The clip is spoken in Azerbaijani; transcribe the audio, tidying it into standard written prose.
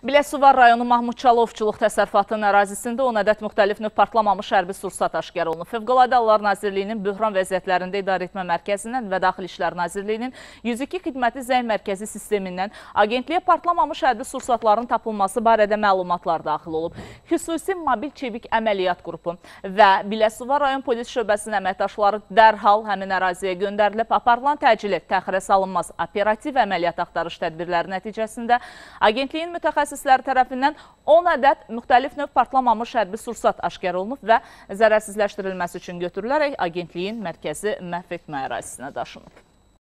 Biləsuvar rayonu Mahmud Çalovçuluq təsərrüfatının ərazisində 10 ədəd müxtəlif növ partlamamış hərbi sursat aşkar olunub. Fövqəladə Hallar Nazirliyinin Böhran Vəziyyətlərində İdarə Etmə Mərkəzindən və Daxili İşlər Nazirliyinin 102 xidməti zəng mərkəzi sistemindən agentliyə partlamamış hərbi sursatların tapılması barədə məlumatlar daxil olub. Xüsusi mobil çevik əməliyyat qrupu və Biləsuvar rayon polis şöbəsinin əməkdaşları dərhal həmin əraziyə göndərilib. Aparılan təcili təxirə salınmaz operativ əməliyyat axtarış tədbirləri nəticəsində agentliyin mütəxəssisləri tərəfindən 10 ədəd müxtəlif növ partlamamış hərbi sursat aşkar olunub və zərərsizləşdirilməsi üçün götürülərək agentliyin mərkəzi məhv etmə ərazisinə daşınıb.